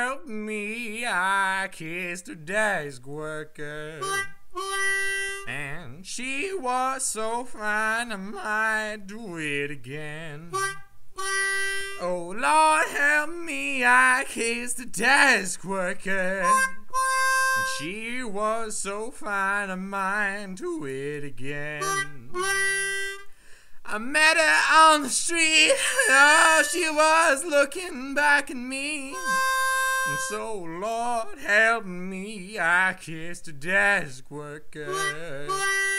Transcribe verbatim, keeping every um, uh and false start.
help me, I kissed a desk worker. And she was so fine, I might do it again. Oh Lord help me, I kissed a desk worker. And she was so fine, I might do it again. I met her on the street, oh, she was looking back at me. And so, Lord help me, I kissed a desk worker.